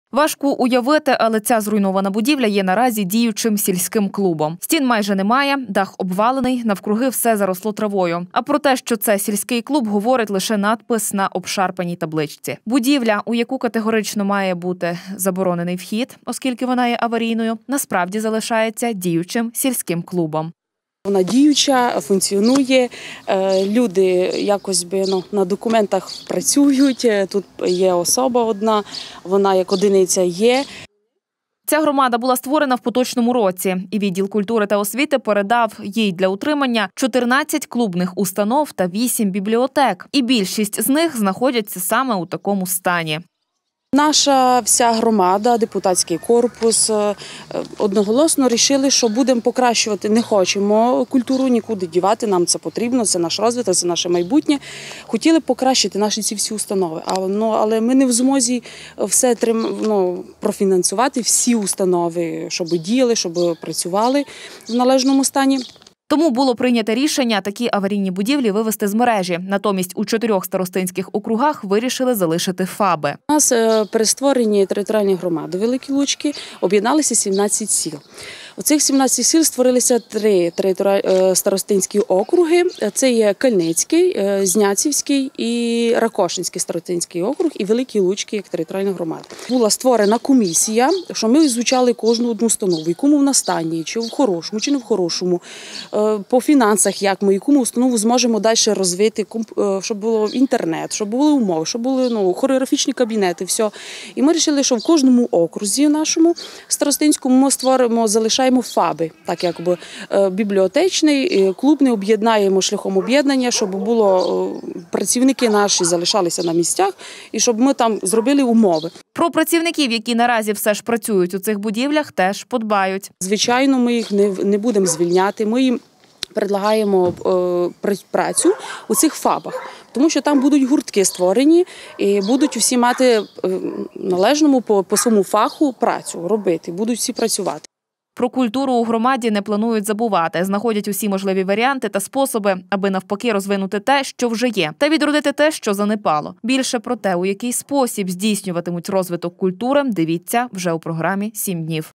Важко уявити, але ця зруйнована будівля є наразі діючим сільським клубом. Стін майже немає, дах обвалений, навкруги все заросло травою. А про те, що це сільський клуб, говорить лише надпис на обшарпаній табличці. Будівля, у яку категорично має бути заборонений вхід, оскільки вона є аварійною, насправді залишається діючим сільським клубом. Вона діюча, функціонує, люди якось на документах працюють, тут є особа одна, вона як одиниця є. Ця громада була створена в поточному році, і відділ культури та освіти передав їй для утримання 14 клубних установ та 8 бібліотек. І більшість з них знаходяться саме у такому стані. Наша вся громада, депутатський корпус, одноголосно вирішили, що будемо покращувати. Не хочемо культуру нікуди дівати, нам це потрібно, це наш розвиток, це наше майбутнє. Хотіли покращити наші ці всі установи, але ми не в змозі все профінансувати, всі установи, щоб діяли, щоб працювали в належному стані. Тому було прийнято рішення такі аварійні будівлі вивести з мережі. Натомість у 4 старостинських округах вирішили залишити ФАБи. У нас при створенні територіальної громади Великі Лучки об'єдналися 17 сіл. У цих 17 сіл створилися 3 старостинські округи. Це є Кальницький, Зняцівський і Ракошинський старостинський округ і Великі Лучки як територіальна громада. Була створена комісія, що ми звучали кожну одну установу, в якому вона стані, чи в хорошому, чи не в хорошому, по фінансах, як ми, яку ми установу зможемо далі розвити, щоб було інтернет, щоб були умови, щоб були хореографічні кабінети, все. І ми вирішили, що в кожному окрузі нашому старостинському ми залишаємо ФАБи, так якби бібліотечний, клубний об'єднаємо шляхом об'єднання, щоб було працівники наші залишалися на місцях і щоб ми там зробили умови. Про працівників, які наразі все ж працюють у цих будівлях, теж подбають. Звичайно, ми їх не будемо звільняти, ми їм предлагаємо працю у цих ФАБах, тому що там будуть гуртки створені і будуть всі мати належному по своєму фаху працю робити, будуть всі працювати. Про культуру у громаді не планують забувати. Знаходять усі можливі варіанти та способи, аби навпаки розвинути те, що вже є, та відродити те, що занепало. Більше про те, у який спосіб здійснюватимуть розвиток культури, дивіться вже у програмі «7 днів».